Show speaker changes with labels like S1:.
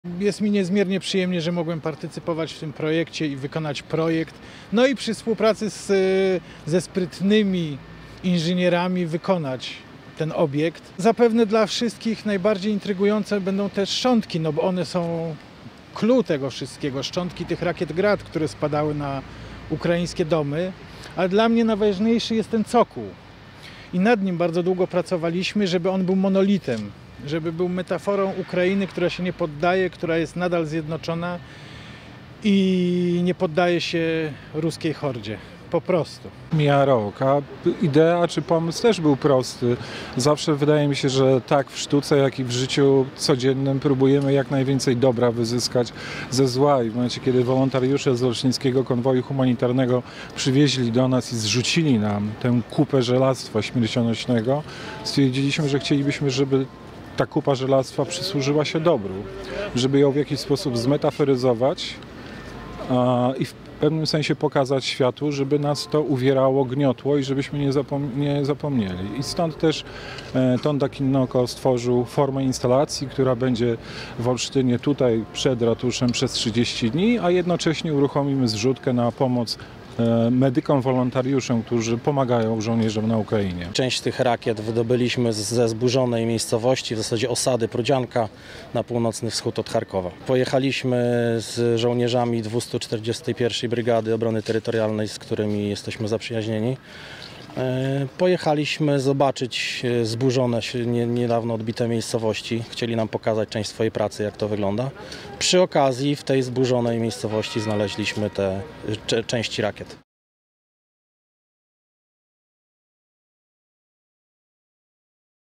S1: Jest mi niezmiernie przyjemnie, że mogłem partycypować w tym projekcie i wykonać projekt. No i przy współpracy ze sprytnymi inżynierami wykonać ten obiekt. Zapewne dla wszystkich najbardziej intrygujące będą też szczątki, no bo one są clou tego wszystkiego. Szczątki tych rakiet Grad, które spadały na ukraińskie domy. Ale dla mnie najważniejszy jest ten cokół. I nad nim bardzo długo pracowaliśmy, żeby on był monolitem. Żeby był metaforą Ukrainy, która się nie poddaje, która jest nadal zjednoczona i nie poddaje się ruskiej hordzie. Po prostu.
S2: Mija rok, a idea czy pomysł też był prosty. Zawsze wydaje mi się, że tak w sztuce, jak i w życiu codziennym próbujemy jak najwięcej dobra wyzyskać ze zła. I w momencie, kiedy wolontariusze z Olsztyńskiego Konwoju Humanitarnego przywieźli do nas i zrzucili nam tę kupę żelastwa śmiercionośnego, stwierdziliśmy, że chcielibyśmy, żeby ta kupa żelastwa przysłużyła się dobru, żeby ją w jakiś sposób zmetaforyzować i w pewnym sensie pokazać światu, żeby nas to uwierało, gniotło i żebyśmy nie zapomnieli. I stąd też Tonda Kinnoko stworzył formę instalacji, która będzie w Olsztynie tutaj przed ratuszem przez 30 dni, a jednocześnie uruchomimy zrzutkę na pomoc medykom, wolontariuszom, którzy pomagają żołnierzom na Ukrainie.
S3: Część tych rakiet wydobyliśmy ze zburzonej miejscowości, w zasadzie osady Prudzianka na północny wschód od Charkowa. Pojechaliśmy z żołnierzami 241 Brygady Obrony Terytorialnej, z którymi jesteśmy zaprzyjaźnieni. Pojechaliśmy zobaczyć zburzone, niedawno odbite miejscowości. Chcieli nam pokazać część swojej pracy, jak to wygląda. Przy okazji w tej zburzonej miejscowości znaleźliśmy te części rakiet.